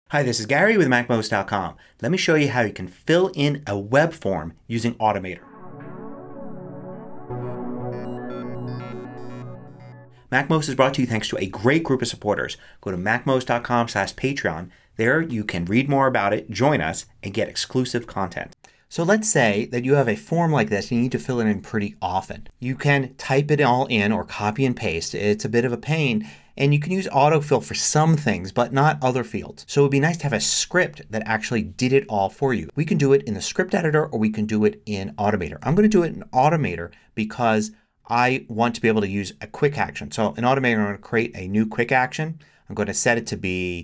Hi, this is Gary with MacMost.com. Let me show you how you can fill in a web form using Automator. MacMost is brought to you thanks to a great group of supporters. Go to MacMost.com/Patreon. There you can read more about it, join us, and get exclusive content. So let's say that you have a form like this and you need to fill it in pretty often. You can type it all in or copy and paste. It's a bit of a pain. And you can use autofill for some things but not other fields. So it would be nice to have a script that actually did it all for you. We can do it in the script editor or we can do it in Automator. I'm going to do it in Automator because I want to be able to use a quick action. So in Automator I'm going to create a new quick action. I'm going to set it to be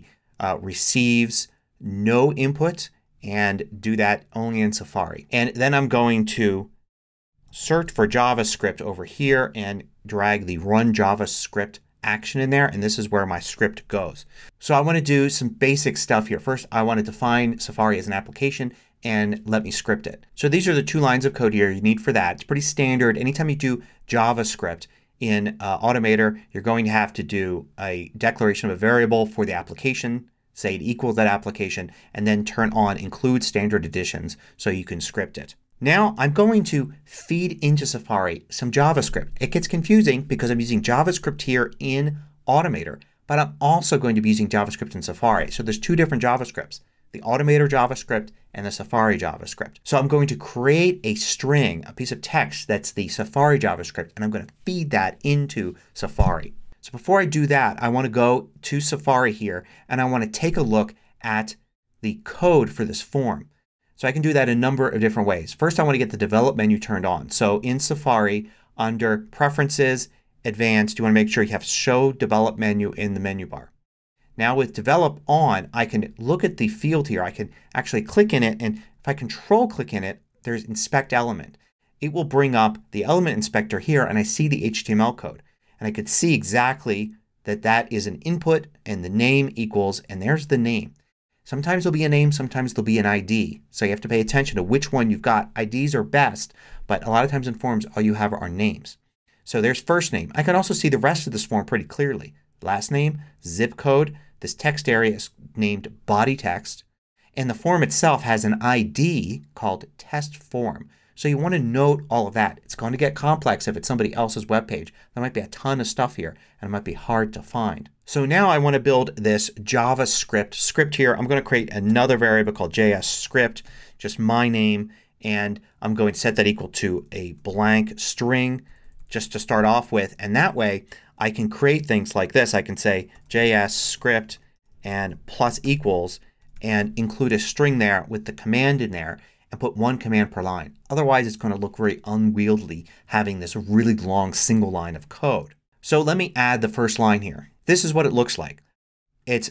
receives no input and do that only in Safari. And then I'm going to search for JavaScript over here and drag the run JavaScript action in there, and this is where my script goes. So I want to do some basic stuff here. First I want to define Safari as an application and let me script it. So these are the 2 lines of code here you need for that. It's pretty standard. Anytime you do JavaScript in Automator you're going to have to do a declaration of a variable for the application. Say it equals that application and then turn on include standard additions so you can script it. Now I'm going to feed into Safari some JavaScript. It gets confusing because I'm using JavaScript here in Automator, but I'm also going to be using JavaScript in Safari. So there's 2 different JavaScripts. The Automator JavaScript and the Safari JavaScript. So I'm going to create a string, a piece of text that's the Safari JavaScript, and I'm going to feed that into Safari. So before I do that I want to go to Safari here and I want to take a look at the code for this form. So I can do that a number of different ways. First I want to get the develop menu turned on. So in Safari under Preferences, Advanced, you want to make sure you have Show Develop Menu in the menu bar. Now with develop on I can look at the field here. I can actually click in it, and if I control click in it there's Inspect Element. It will bring up the element inspector here and I see the HTML code. And I could see exactly that that is an input and the name equals, and there's the name. Sometimes there'll be a name, sometimes there'll be an ID. So you have to pay attention to which one you've got. IDs are best, but a lot of times in forms all you have are names. So there's first name. I can also see the rest of this form pretty clearly. Last name, zip code, this text area is named body text, and the form itself has an ID called test form. So you want to note all of that. It's going to get complex if it's somebody else's web page. There might be a ton of stuff here and it might be hard to find. So now I want to build this JavaScript script here. I'm going to create another variable called JScript, just my name, and I'm going to set that equal to a blank string just to start off with, and that way I can create things like this. I can say JScript and plus equals and include a string there with the command in there and put 1 command per line. Otherwise it's going to look very unwieldy having this really long single line of code. So let me add the first line here. This is what it looks like. It's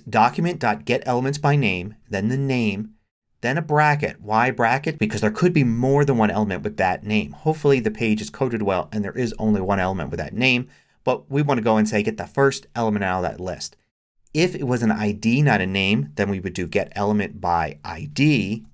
document.getElementsByName, then the name, then a bracket. Why bracket? Because there could be more than one element with that name. Hopefully the page is coded well and there is only one element with that name, but we want to go and say get the first element out of that list. If it was an ID not a name then we would do getElementByID.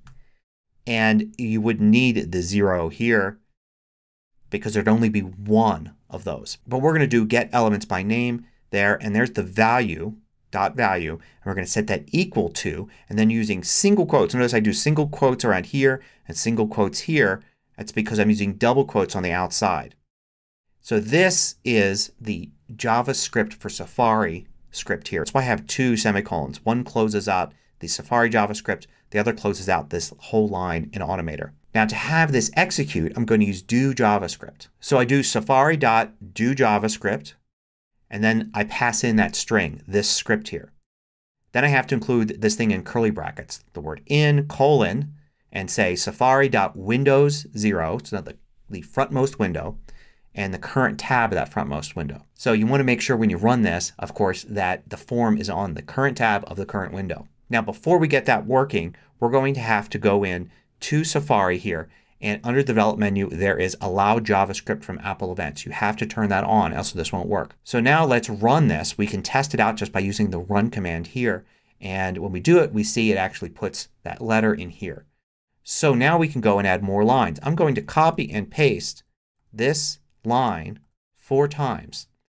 And you would need the 0 here because there'd only be one of those. But we're going to do getElementsByName there, and there's the value, dot value, and we're going to set that equal to, and then using single quotes. Notice I do single quotes around here and single quotes here. That's because I'm using double quotes on the outside. So this is the JavaScript for Safari script here. That's why I have 2 semicolons. One closes out the Safari JavaScript. The other closes out this whole line in Automator. Now to have this execute I'm going to use do JavaScript. So I do Safari.doJavaScript and then I pass in that string, this script here. Then I have to include this thing in curly brackets. The word in colon and say Safari.Windows0, so the frontmost window, and the current tab of that frontmost window. So you want to make sure when you run this, of course, that the form is on the current tab of the current window. Now before we get that working we're going to have to go in to Safari here, and under the develop menu there is allow JavaScript from Apple events. You have to turn that on else this won't work. So now let's run this. We can test it out just by using the run command here, and when we do it we see it actually puts that letter in here. So now we can go and add more lines. I'm going to copy and paste this line 4 times.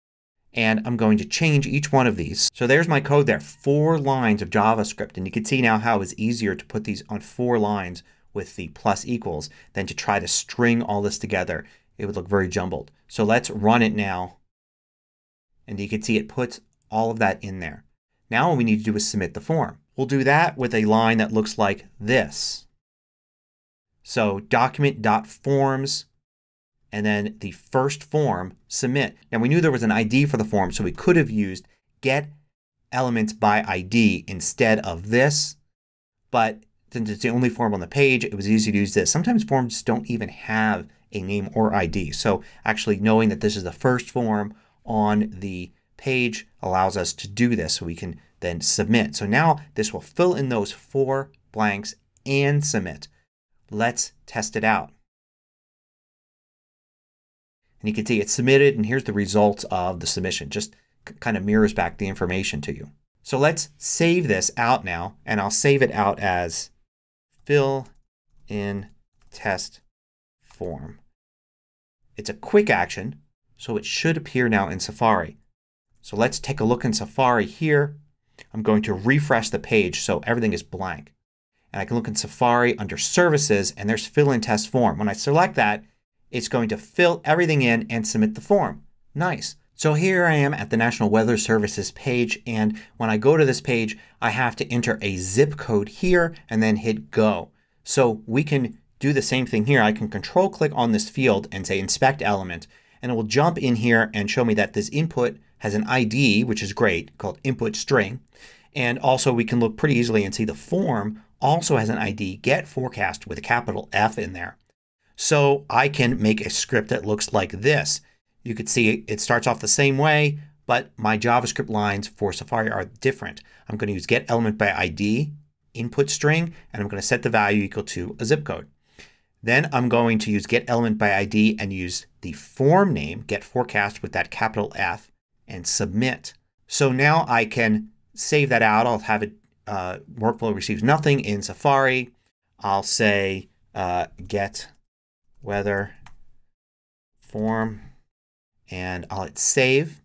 and I'm going to change each one of these. So there's my code there. 4 lines of JavaScript. And you can see now how it's easier to put these on 4 lines with the plus equals than to try to string all this together. It would look very jumbled. So let's run it now. And you can see it puts all of that in there. Now all we need to do is submit the form. We'll do that with a line that looks like this. So document.forms and then the first form, submit. Now we knew there was an ID for the form, so we could have used get elements by ID instead of this. But since it's the only form on the page, it was easy to use this. Sometimes forms don't even have a name or ID. So actually knowing that this is the first form on the page allows us to do this, so we can then submit. So now this will fill in those 4 blanks and submit. Let's test it out. And you can see it's submitted, and here's the results of the submission. Just kind of mirrors back the information to you. So let's save this out now, and I'll save it out as fill in test form. It's a quick action, so it should appear now in Safari. So let's take a look in Safari here. I'm going to refresh the page so everything is blank. And I can look in Safari under Services, and there's Fill in Test Form. When I select that, it's going to fill everything in and submit the form. Nice. So here I am at the National Weather Services page, and when I go to this page I have to enter a zip code here and then hit go. So we can do the same thing here. I can control click on this field and say inspect element, and it will jump in here and show me that this input has an ID, which is great, called input string. And also we can look pretty easily and see the form also has an ID, get forecast, with a capital F in there. So I can make a script that looks like this. You can see it starts off the same way, but my JavaScript lines for Safari are different. I'm going to use get element by ID, input string, and I'm going to set the value equal to a zip code. Then I'm going to use get element by ID and use the form name, get forecast, with that capital F, and submit. So now I can save that out. I'll have it workflow receives nothing in Safari. I'll say get weather form and I'll hit save.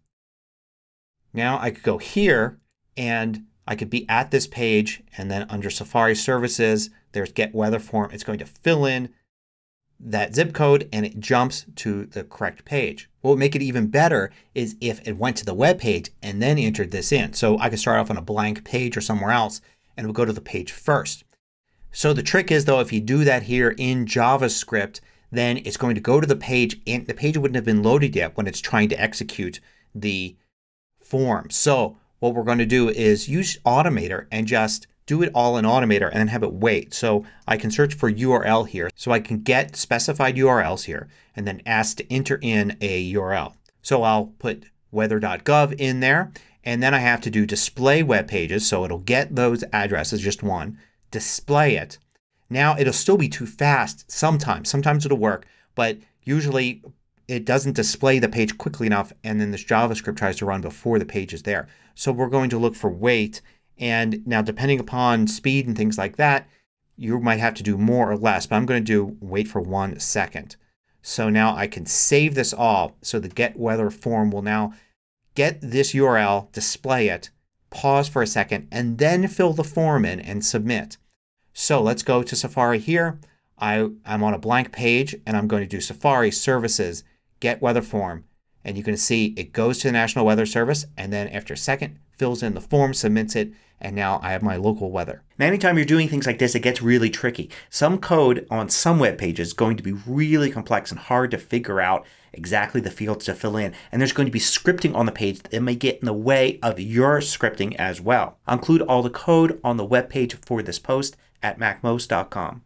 Now I could go here and I could be at this page, and then under Safari Services there's get weather form. It's going to fill in that zip code and it jumps to the correct page. What would make it even better is if it went to the web page and then entered this in. So I could start off on a blank page or somewhere else and it would go to the page first. So the trick is though, if you do that here in JavaScript, then it's going to go to the page and the page wouldn't have been loaded yet when it's trying to execute the form. So what we're going to do is use Automator and just do it all in Automator and then have it wait. So I can search for URL here. So I can get specified URLs here and then ask to enter in a URL. So I'll put weather.gov in there, and then I have to do display web pages. So it'll get those addresses, just one, display it. Now it'll still be too fast sometimes. Sometimes it'll work, but usually it doesn't display the page quickly enough, and then this JavaScript tries to run before the page is there. So we're going to look for wait. And now depending upon speed and things like that, you might have to do more or less. But I'm going to do wait for 1 second. So now I can save this all. So the get weather form will now get this URL, display it, pause for a second, and then fill the form in and submit. So let's go to Safari here. I'm on a blank page and I'm going to do Safari Services, get weather form. And you can see it goes to the National Weather Service, and then after a second fills in the form, submits it, and now I have my local weather. Now anytime you're doing things like this, it gets really tricky. Some code on some web pages is going to be really complex and hard to figure out exactly the fields to fill in. And there's going to be scripting on the page that may get in the way of your scripting as well. I'll include all the code on the web page for this post at MacMost.com.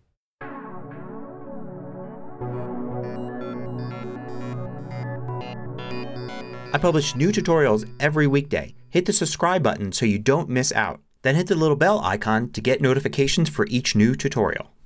I publish new tutorials every weekday. Hit the subscribe button so you don't miss out. Then hit the little bell icon to get notifications for each new tutorial.